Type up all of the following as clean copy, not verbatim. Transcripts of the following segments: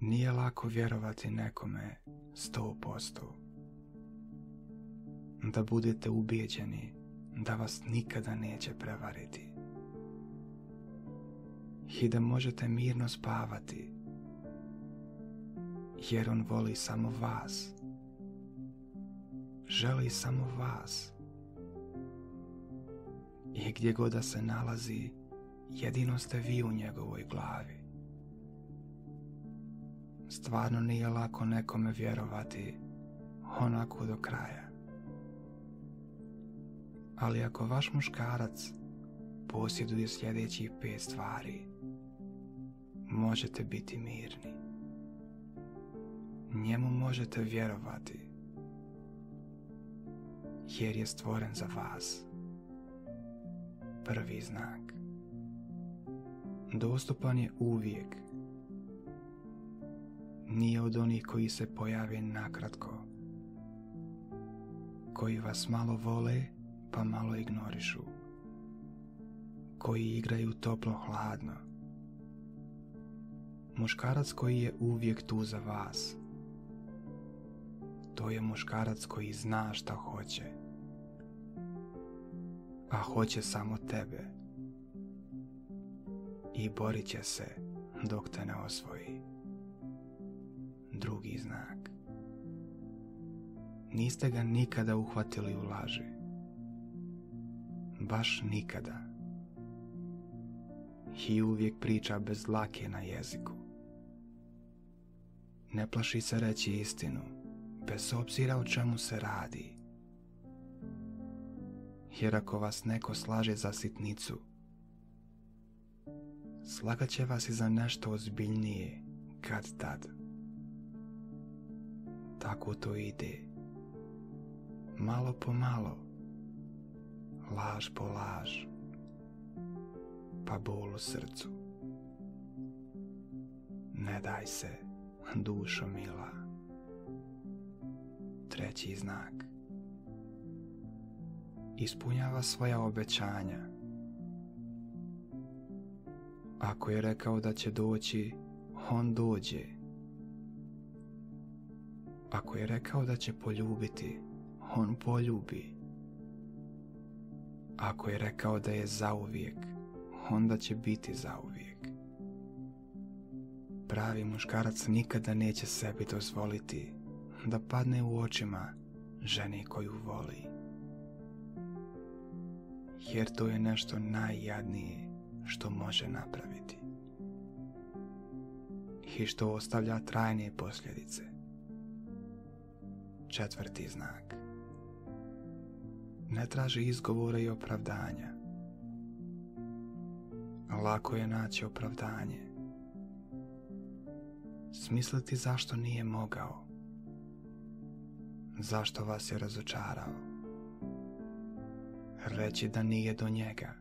Nije lako vjerovati nekome 100%. Da budete ubijeđeni da vas nikada neće prevariti. I da možete mirno spavati, jer on voli samo vas. Želi samo vas. I gdje god da se nalazi, jedino ste vi u njegovoj glavi. Stvarno nije lako nekome vjerovati onako do kraja. Ali ako vaš muškarac posjeduje sljedećih 5 stvari, možete biti mirni. Njemu možete vjerovati, jer je stvoren za vas. Prvi znak. Dostupan je uvijek. Nije od onih koji se pojave nakratko, koji vas malo vole pa malo ignorišu, koji igraju toplo-hladno. Muškarac koji je uvijek tu za vas, to je muškarac koji zna šta hoće, a hoće samo tebe i borit će se dok te ne osvoji. Drugi znak. Niste ga nikada uhvatili u laži. Baš nikada. I uvijek priča bez dlake na jeziku. Ne plaši se reći istinu, bez obzira o čemu se radi. Jer ako vas neko slaže za sitnicu, slagat će vas i za nešto ozbiljnije kad tad. Tako to ide. Malo po malo, laž po laž, pa bol u srcu. Ne daj se, dušo mila. Treći znak. Ispunjava svoja obećanja. Ako je rekao da će doći, on dođe. Ako je rekao da će poljubiti, on poljubi. Ako je rekao da je zauvijek, onda će biti zauvijek. Pravi muškarac nikada neće sebi dozvoliti da padne u očima ženi koju voli. Jer to je nešto najjadnije što može napraviti. I što ostavlja trajne posljedice. Četvrti znak. Ne traži izgovore i opravdanja. Lako je naći opravdanje. Smisliti zašto nije mogao. Zašto vas je razočarao. Reći da nije do njega.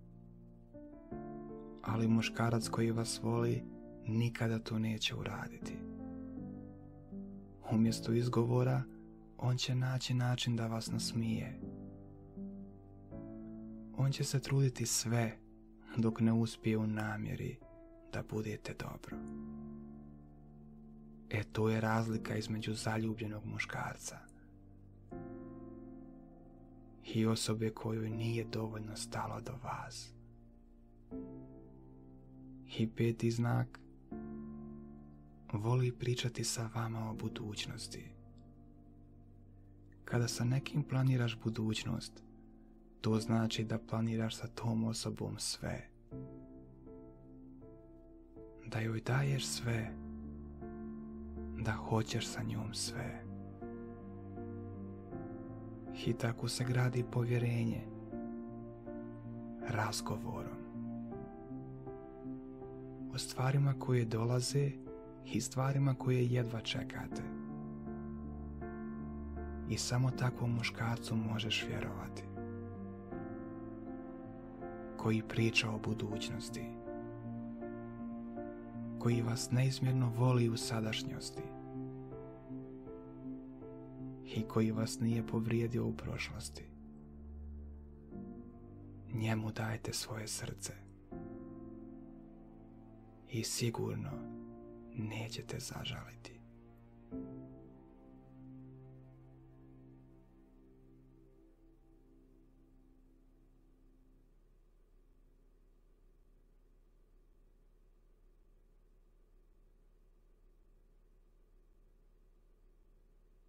Ali muškarac koji vas voli nikada to neće uraditi. Umjesto izgovora, on će naći način da vas nasmije. On će se truditi sve dok ne uspije u namjeri da budete dobro. To je razlika između zaljubljenog muškarca i osobe kojoj nije dovoljno stalo do vas. I peti znak. Voli pričati sa vama o budućnosti. Kada sa nekim planiraš budućnost, to znači da planiraš sa tom osobom sve. Da joj daješ sve. Da hoćeš sa njom sve. I tako se gradi povjerenje. Razgovorom. O stvarima koje dolaze i stvarima koje jedva čekate. I samo takvom muškarcu možeš vjerovati. Koji priča o budućnosti. Koji vas neizmjerno voli u sadašnjosti. I koji vas nije povrijedio u prošlosti. Njemu dajte svoje srce. I sigurno neće te zažaliti.